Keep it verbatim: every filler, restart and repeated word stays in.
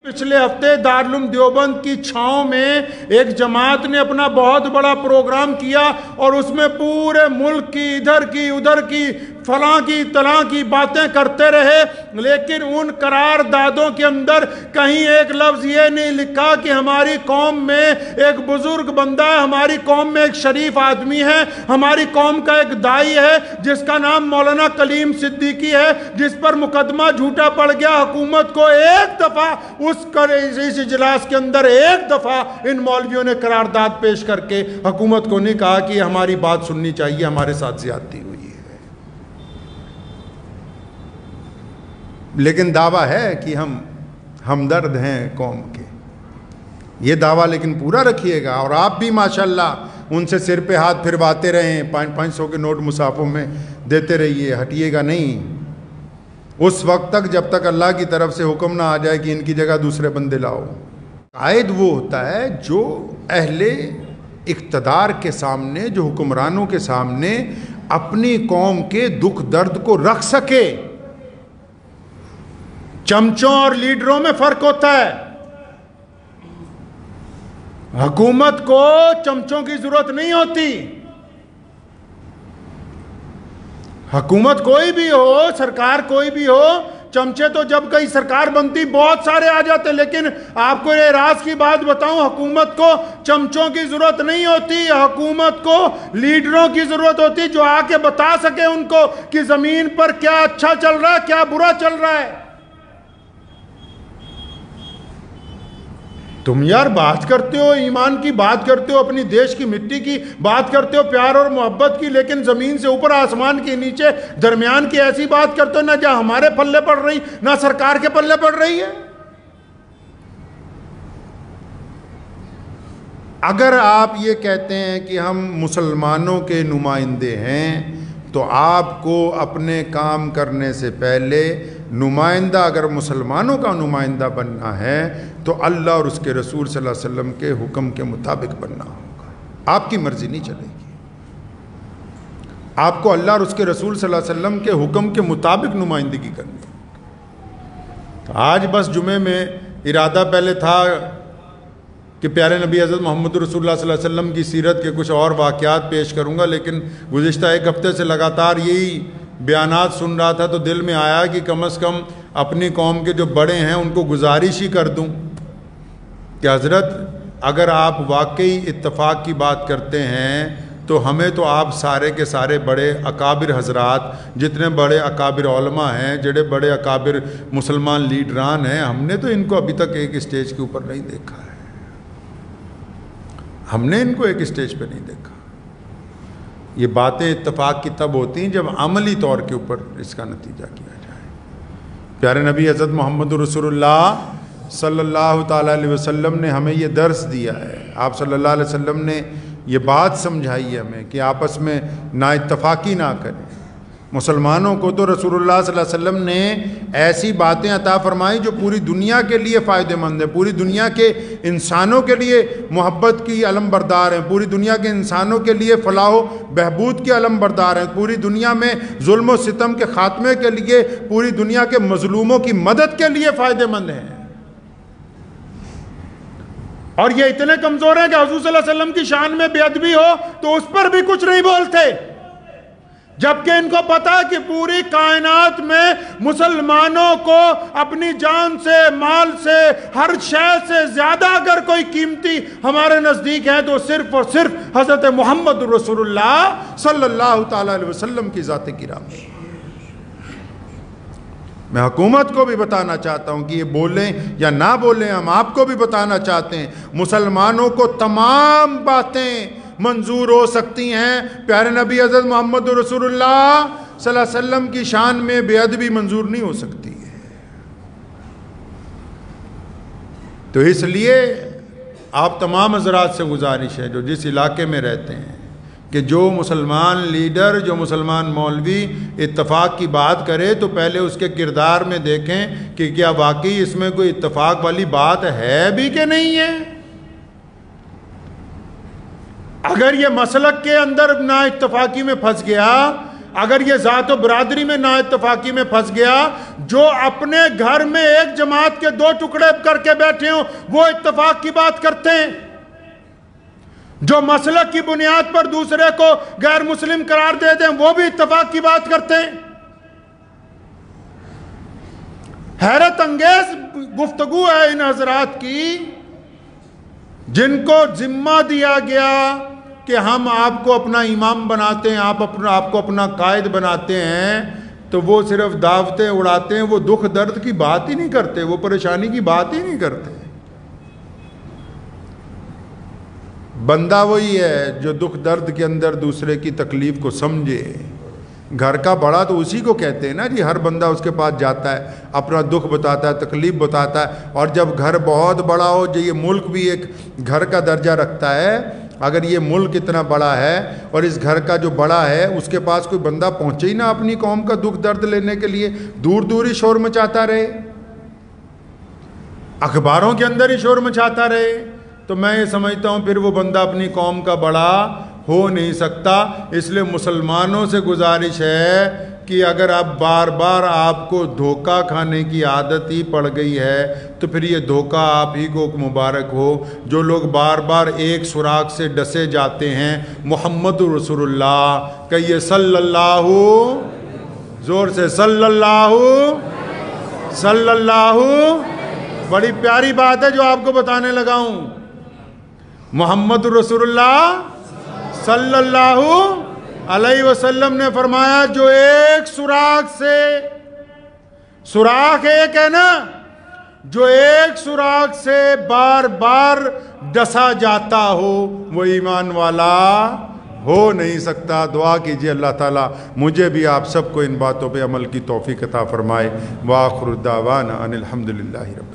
پچھلے ہفتے دارالعلوم دیوبند کی چھاؤں میں ایک جماعت نے اپنا بہت بڑا پروگرام کیا اور اس میں پورے ملک کی ادھر کی ادھر کی فلاں کی تلاں کی باتیں کرتے رہے، لیکن ان قراردادوں کے اندر کہیں ایک لفظ یہ نہیں لکھا کہ ہماری قوم میں ایک بزرگ بندہ ہے، ہماری قوم میں ایک شریف آدمی ہے، ہماری قوم کا ایک دائی ہے جس کا نام مولانا کلیم صدیقی ہے، جس پر مقدمہ جھوٹا پڑ گیا۔ حکومت کو ایک دفعہ اس اس اجلاس کے اندر ایک دفعہ ان مولویوں نے قرارداد پیش کر کے حکومت کو نہیں کہا کہ ہماری بات سننی چاہیے، ہمارے ساتھ زیادتی ہوئی ہے، لیکن دعویٰ ہے کہ ہم ہمدرد ہیں قوم کے۔ یہ دعویٰ لیکن پورا رکھیے گا، اور آپ بھی ماشاءاللہ ان سے سر پہ ہاتھ پھرواتے رہیں، پانچ پانچ سو کے نوٹ مصحفوں میں دیتے رہیے، ہٹیے گا نہیں اس وقت تک جب تک اللہ کی طرف سے حکم نہ آ جائے کہ ان کی جگہ دوسرے بندے لاؤ۔ قائد وہ ہوتا ہے جو اہل اقتدار کے سامنے، جو حکمرانوں کے سامنے اپنی قوم کے دکھ درد کو رکھ سکے۔ چمچوں اور لیڈروں میں فرق ہوتا ہے۔ حکومت کو چمچوں کی ضرورت نہیں ہوتی۔ حکومت کوئی بھی ہو، سرکار کوئی بھی ہو، چمچے تو جب کئی سرکار بنتی بہت سارے آ جاتے، لیکن آپ کو یہ راز کی بات بتاؤں، حکومت کو چمچوں کی ضرورت نہیں ہوتی، حکومت کو لیڈروں کی ضرورت ہوتی جو آ کے بتا سکے ان کو کہ زمین پر کیا اچھا چل رہا ہے، کیا برا چل رہا ہے۔ تم یار بات کرتے ہو، ایمان کی بات کرتے ہو، اپنی دیش کی مٹی کی بات کرتے ہو، پیار اور محبت کی، لیکن زمین سے اوپر آسمان کے نیچے درمیان کی ایسی بات کرتے ہو نہ جہاں ہمارے پلے پڑ رہی نہ سرکار کے پلے پڑ رہی ہے۔ اگر آپ یہ کہتے ہیں کہ ہم مسلمانوں کے نمائندے ہیں تو آپ کو اپنے کام کرنے سے پہلے نمائندہ اگر مسلمانوں کا نمائندہ بننا ہے تو اللہ اور اس کے رسول صلی اللہ علیہ وسلم کے حکم کے مطابق بننا ہوگا۔ آپ کی مرضی نہیں چلے گی، آپ کو اللہ اور اس کے رسول صلی اللہ علیہ وسلم کے حکم کے مطابق نمائندگی کرنی ہے۔ آج بس جمعے میں ارادہ پہلے تھا کہ پیارے نبی حضرت محمد رسول اللہ صلی اللہ علیہ وسلم کی سیرت کے کچھ اور واقعات پیش کروں گا، لیکن گزشتہ ایک ہفتے سے لگاتار یہی بیانات سن رہا تھا تو دل میں آیا کہ کم از کم اپنی قوم کے جو بڑے ہیں ان کو گزارش ہی کر دوں کہ حضرت اگر آپ واقعی اتفاق کی بات کرتے ہیں تو ہمیں تو آپ سارے کے سارے بڑے اکابر حضرات، جتنے بڑے اکابر علماء ہیں، جڑے بڑے اکابر مسلمان لیڈران ہیں، ہم نے تو ان کو ابھی تک ایک اسٹیج کے اوپر نہیں دیکھا ہے، ہم نے ان کو ایک اسٹیج پہ نہیں دیکھا۔ یہ باتیں اتفاق کی تب ہوتی ہیں جب عملی طور کے اوپر اس کا نتیجہ کیا جائے۔ پیارے نبی حضرت محمد رسول اللہ صلی اللہ تعالیٰ علیہ وسلم نے ہمیں یہ درس دیا ہے، آپ صلی اللہ علیہ وسلم نے یہ بات سمجھائی ہے ہمیں کہ آپس میں نا اتفاقی نہ کریں۔ مسلمانوں کو تو رسول اللہ صلی اللہ علیہ وسلم نے ایسی باتیں عطا فرمائی جو پوری دنیا کے لیے فائدہ مند ہیں، پوری دنیا کے انسانوں کے لیے محبت کی علم بردار ہیں، پوری دنیا کے انسانوں کے لیے فلاح و بہبود کے علم بردار ہیں، پوری دنیا میں ظلم و ستم کے خاتمے کے لیے، پوری دنیا کے مظلوموں کی مدد کے لیے فائدہ مند ہیں۔ اور یہ اتنے کمزور ہیں کہ حضور صلی اللہ علیہ وسلم کی شان میں بے ادبی ہو تو اس پر بھی کچھ نہیں بولتے، جبکہ ان کو پتا کہ پوری کائنات میں مسلمانوں کو اپنی جان سے، مال سے، ہر شے سے زیادہ اگر کوئی قیمتی ہمارے نزدیک ہے تو صرف اور صرف حضرت محمد رسول اللہ صلی اللہ تعالیٰ علیہ وسلم کی ذات گرامی۔ میں حکومت کو بھی بتانا چاہتا ہوں کہ یہ بولیں یا نہ بولیں، ہم آپ کو بھی بتانا چاہتے ہیں، مسلمانوں کو تمام باتیں منظور ہو سکتی ہیں، پیارے نبی حضرت محمد رسول اللہ صلی اللہ علیہ وسلم کی شان میں بے ادبی منظور نہیں ہو سکتی ہے۔ تو اس لیے آپ تمام حضرات سے گزارش ہے جو جس علاقے میں رہتے ہیں کہ جو مسلمان لیڈر، جو مسلمان مولوی اتفاق کی بات کرے تو پہلے اس کے کردار میں دیکھیں کہ کیا واقعی اس میں کوئی اتفاق والی بات ہے بھی کہ نہیں ہے۔ اگر یہ مسلک کے اندر نا اتفاقی میں پھنس گیا اگر یہ ذات و برادری میں نا اتفاقی میں پھنس گیا، جو اپنے گھر میں ایک جماعت کے دو ٹکڑے کر کے بیٹھے ہوں وہ اتفاق کی بات کرتے ہیں، جو مسلک کی بنیاد پر دوسرے کو غیر مسلم قرار دے دیں وہ بھی اتفاق کی بات کرتے ہیں۔ حیرت انگیز گفتگو ہے ان حضرات کی، جن کو ذمہ دیا گیا کہ ہم آپ کو اپنا امام بناتے ہیں، آپ اپنا آپ کو اپنا قائد بناتے ہیں، تو وہ صرف دعوتیں اڑاتے ہیں، وہ دکھ درد کی بات ہی نہیں کرتے، وہ پریشانی کی بات ہی نہیں کرتے۔ بندہ وہی ہے جو دکھ درد کے اندر دوسرے کی تکلیف کو سمجھے۔ گھر کا بڑا تو اسی کو کہتے ہیں نا جی، ہر بندہ اس کے پاس جاتا ہے، اپنا دکھ بتاتا ہے، تکلیف بتاتا ہے، اور جب گھر بہت بڑا ہو، جو یہ ملک بھی ایک گھر کا درجہ رکھتا ہے، اگر یہ ملک اتنا بڑا ہے اور اس گھر کا جو بڑا ہے اس کے پاس کوئی بندہ پہنچے ہی نہ اپنی قوم کا دکھ درد لینے کے لیے، دور دور ہی شور مچاتا رہے، اخباروں کے اندر ہی شور مچاتا رہے، تو میں یہ سمجھتا ہوں پھر وہ بندہ اپنی قوم کا بڑا ہو نہیں سکتا۔ اس لیے مسلمانوں سے گزارش ہے کہ اگر اب بار بار آپ کو دھوکہ کھانے کی عادت ہی پڑ گئی ہے تو پھر یہ دھوکہ آپ ہی کو مبارک ہو۔ جو لوگ بار بار ایک سراغ سے ڈسے جاتے ہیں، محمد رسول اللہ کہیے صلی اللہ، زور سے صلی اللہ صلی اللہ، بڑی پیاری بات ہے جو آپ کو بتانے لگا ہوں۔ محمد رسول اللہ صلی اللہ علیہ وسلم نے فرمایا جو ایک سوراخ سے، سوراخ ایک ہے نا، جو ایک سوراخ سے بار بار ڈسا جاتا ہو وہ ایمان والا ہو نہیں سکتا۔ دعا کیجئے اللہ تعالیٰ مجھے بھی آپ سب کو ان باتوں پہ عمل کی توفیق عطا فرمائے۔ وآخر دعوانا ان الحمدللہ رب